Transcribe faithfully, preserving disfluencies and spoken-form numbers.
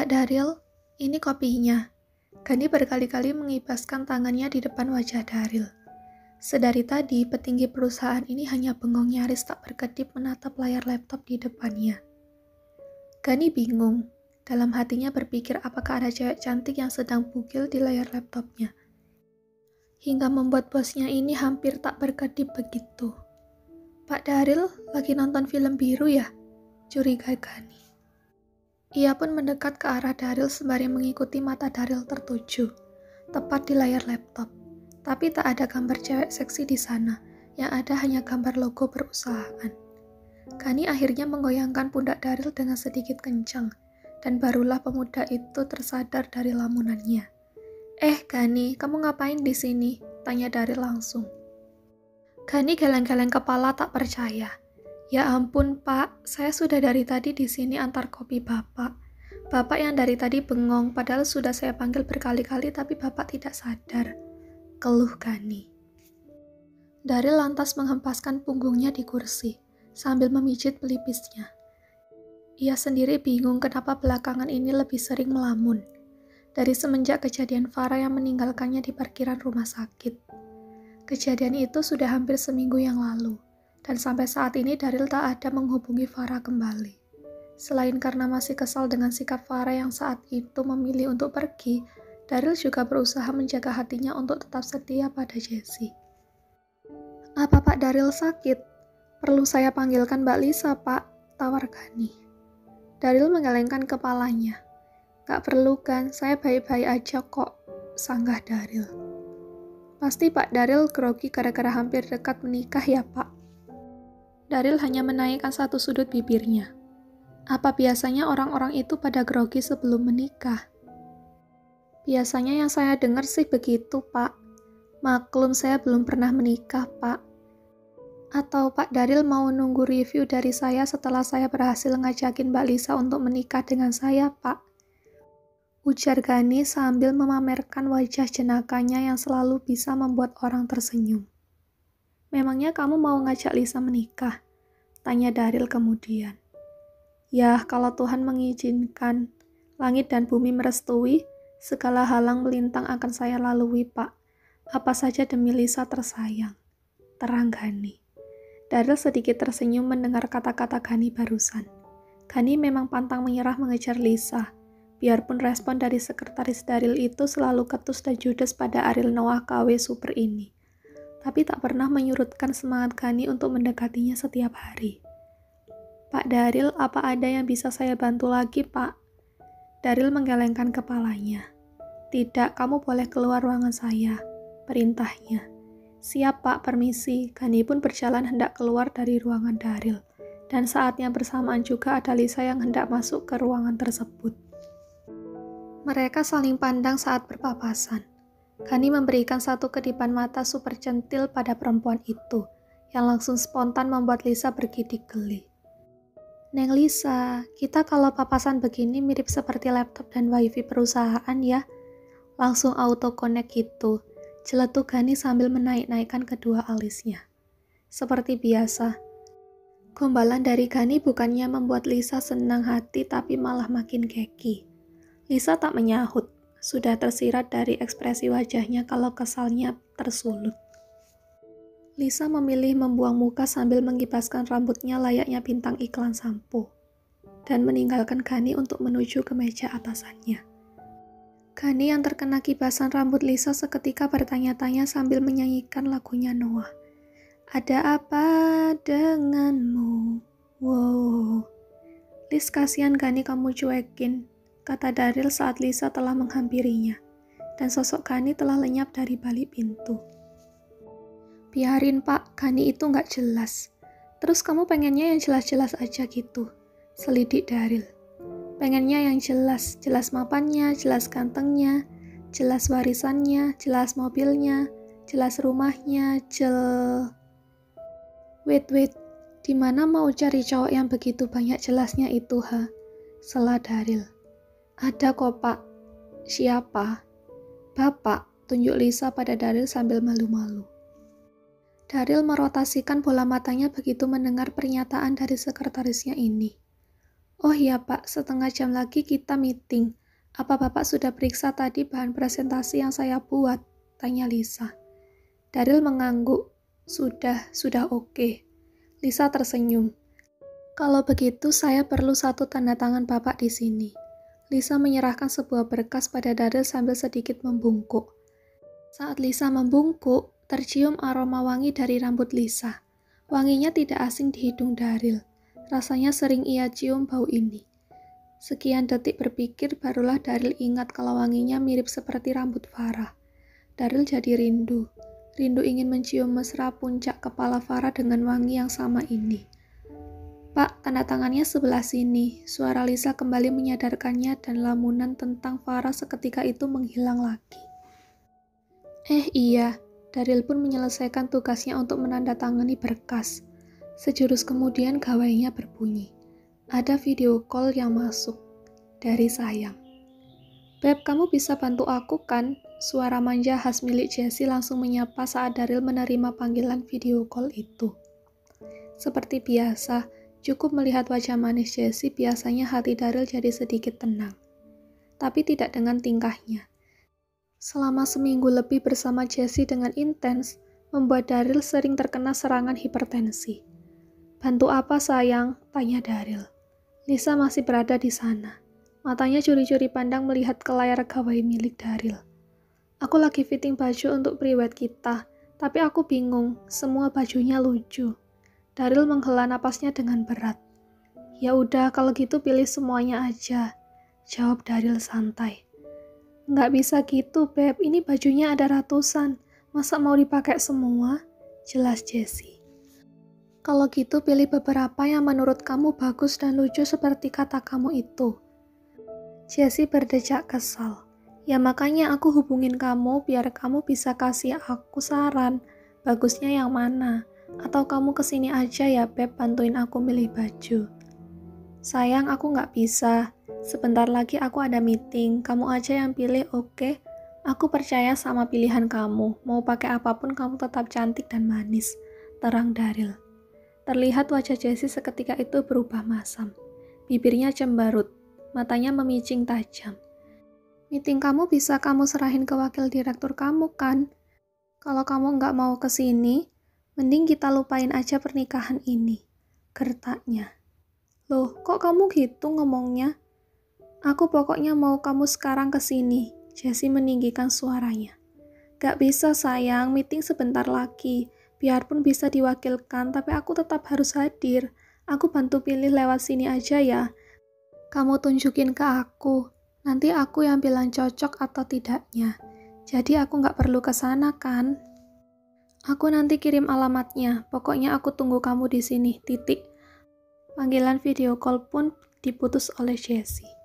Pak Daryl, ini kopinya. Gani berkali-kali mengibaskan tangannya di depan wajah Daryl. Sedari tadi, petinggi perusahaan ini hanya bengong nyaris tak berkedip menatap layar laptop di depannya. Gani bingung, dalam hatinya berpikir apakah ada cewek cantik yang sedang bugil di layar laptopnya. Hingga membuat bosnya ini hampir tak berkedip begitu. Pak Daryl lagi nonton film biru ya? Curiga Gani. Ia pun mendekat ke arah Daryl sembari mengikuti mata Daryl tertuju, tepat di layar laptop. Tapi tak ada gambar cewek seksi di sana, yang ada hanya gambar logo perusahaan. Gani akhirnya menggoyangkan pundak Daryl dengan sedikit kencang, dan barulah pemuda itu tersadar dari lamunannya. "Eh, Gani, kamu ngapain di sini?" tanya Daryl langsung. Gani geleng-geleng kepala tak percaya. "Ya ampun, Pak, saya sudah dari tadi di sini antar kopi Bapak. Bapak yang dari tadi bengong, padahal sudah saya panggil berkali-kali tapi Bapak tidak sadar," keluh Gani. Daryl lantas menghempaskan punggungnya di kursi, sambil memijit pelipisnya. Ia sendiri bingung kenapa belakangan ini lebih sering melamun, dari semenjak kejadian Farah yang meninggalkannya di parkiran rumah sakit. Kejadian itu sudah hampir seminggu yang lalu. Dan sampai saat ini Daryl tak ada menghubungi Farah kembali. Selain karena masih kesal dengan sikap Farah yang saat itu memilih untuk pergi, Daryl juga berusaha menjaga hatinya untuk tetap setia pada Jessie. "Apa Pak Daryl sakit? Perlu saya panggilkan Mbak Lisa, Pak?" tawar Gani. Daryl menggelengkan kepalanya. "Gak perlu kan, saya baik-baik aja kok," sanggah Daryl. "Pasti Pak Daryl grogi gara-gara hampir dekat menikah ya, Pak?" Daryl hanya menaikkan satu sudut bibirnya. "Apa biasanya orang-orang itu pada grogi sebelum menikah?" "Biasanya yang saya dengar sih begitu, Pak. Maklum saya belum pernah menikah, Pak. Atau Pak Daryl mau nunggu review dari saya setelah saya berhasil ngajakin Mbak Lisa untuk menikah dengan saya, Pak?" ujar Gani sambil memamerkan wajah jenakanya yang selalu bisa membuat orang tersenyum. "Memangnya kamu mau ngajak Lisa menikah?" tanya Daryl kemudian. "Yah, kalau Tuhan mengizinkan, langit dan bumi merestui, segala halang melintang akan saya lalui, Pak. Apa saja demi Lisa tersayang," terang Gani. Daryl sedikit tersenyum mendengar kata-kata Gani barusan. Gani memang pantang menyerah mengejar Lisa, biarpun respon dari sekretaris Daryl itu selalu ketus dan judes pada Ariel Noah K W Super ini. Tapi tak pernah menyurutkan semangat Gani untuk mendekatinya setiap hari. "Pak Daryl, apa ada yang bisa saya bantu lagi, Pak?" Daryl menggelengkan kepalanya. "Tidak, kamu boleh keluar ruangan saya," perintahnya. "Siap, Pak, permisi." Gani pun berjalan hendak keluar dari ruangan Daryl. Dan saatnya bersamaan juga ada Lisa yang hendak masuk ke ruangan tersebut. Mereka saling pandang saat berpapasan. Gani memberikan satu kedipan mata super centil pada perempuan itu, yang langsung spontan membuat Lisa bergidik geli. "Neng Lisa, kita kalau papasan begini mirip seperti laptop dan wifi perusahaan ya. Langsung auto connect gitu," celetuk Gani sambil menaik-naikkan kedua alisnya. Seperti biasa, gombalan dari Gani bukannya membuat Lisa senang hati tapi malah makin keki. Lisa tak menyahut. Sudah tersirat dari ekspresi wajahnya kalau kesalnya tersulut. Lisa memilih membuang muka sambil mengibaskan rambutnya layaknya bintang iklan sampo, dan meninggalkan Gani untuk menuju ke meja atasannya. Gani yang terkena kibasan rambut Lisa seketika bertanya-tanya sambil menyanyikan lagunya Noah. "Ada apa denganmu? Wow. Lis, kasihan Gani kamu cuekin," kata Daryl saat Lisa telah menghampirinya, dan sosok Gani telah lenyap dari balik pintu. "Biarin, Pak, Gani itu nggak jelas. Terus kamu pengennya yang jelas-jelas aja gitu," selidik Daryl. "Pengennya yang jelas, jelas mapannya, jelas gantengnya, jelas warisannya, jelas mobilnya, jelas rumahnya, jel..." "Wait, wait, di mana mau cari cowok yang begitu banyak jelasnya itu, ha?" sela Daryl. "Ada kok, Pak." "Siapa?" "Bapak," tunjuk Lisa pada Daryl sambil malu-malu. Daryl merotasikan bola matanya begitu mendengar pernyataan dari sekretarisnya ini. Oh iya Pak, setengah jam lagi kita meeting. Apa Bapak sudah periksa tadi bahan presentasi yang saya buat? Tanya Lisa. Daryl mengangguk. Sudah, sudah oke. Lisa tersenyum. Kalau begitu saya perlu satu tanda tangan Bapak di sini. Lisa menyerahkan sebuah berkas pada Daryl sambil sedikit membungkuk. Saat Lisa membungkuk, tercium aroma wangi dari rambut Lisa. Wanginya tidak asing di hidung Daryl. Rasanya sering ia cium bau ini. Sekian detik berpikir, barulah Daryl ingat kalau wanginya mirip seperti rambut Farah. Daryl jadi rindu. Rindu ingin mencium mesra puncak kepala Farah dengan wangi yang sama ini. Pak, tanda tangannya sebelah sini. Suara Lisa kembali menyadarkannya dan lamunan tentang Farah seketika itu menghilang lagi. Eh iya, Daryl pun menyelesaikan tugasnya untuk menandatangani berkas. Sejurus kemudian gawainya berbunyi. Ada video call yang masuk. Dari Sayang. Beb, kamu bisa bantu aku kan? Suara manja khas milik Jessie langsung menyapa saat Daryl menerima panggilan video call itu. Seperti biasa, cukup melihat wajah manis Jessie, biasanya hati Daryl jadi sedikit tenang. Tapi tidak dengan tingkahnya. Selama seminggu lebih bersama Jessie dengan intens, membuat Daryl sering terkena serangan hipertensi. Bantu apa sayang? Tanya Daryl. Lisa masih berada di sana. Matanya curi-curi pandang melihat ke layar gawai milik Daryl. Aku lagi fitting baju untuk priwet kita, tapi aku bingung, semua bajunya lucu. Daryl menghela napasnya dengan berat. Ya udah, kalau gitu pilih semuanya aja, jawab Daryl santai. Nggak bisa gitu, Beb, ini bajunya ada ratusan, masa mau dipakai semua? Jelas Jessie. Kalau gitu pilih beberapa yang menurut kamu bagus dan lucu seperti kata kamu itu. Jessie berdecak kesal. Ya makanya aku hubungin kamu biar kamu bisa kasih aku saran. Bagusnya yang mana? Atau kamu kesini aja ya Beb, bantuin aku milih baju. Sayang, aku nggak bisa. Sebentar lagi aku ada meeting. Kamu aja yang pilih, oke? Okay? Aku percaya sama pilihan kamu. Mau pakai apapun kamu tetap cantik dan manis. Terang Daryl. Terlihat wajah Jessie seketika itu berubah masam. Bibirnya cemberut, matanya memicing tajam. Meeting kamu bisa kamu serahin ke wakil direktur kamu kan? Kalau kamu nggak mau kesini, mending kita lupain aja pernikahan ini. Gertaknya. Loh, kok kamu gitu ngomongnya? Aku pokoknya mau kamu sekarang kesini. Jessie meninggikan suaranya. Gak bisa sayang, meeting sebentar lagi. Biarpun bisa diwakilkan, tapi aku tetap harus hadir. Aku bantu pilih lewat sini aja ya. Kamu tunjukin ke aku. Nanti aku yang bilang cocok atau tidaknya. Jadi aku nggak perlu ke sana kan? Aku nanti kirim alamatnya. Pokoknya aku tunggu kamu di sini. Titik. Panggilan video call pun diputus oleh Jessie.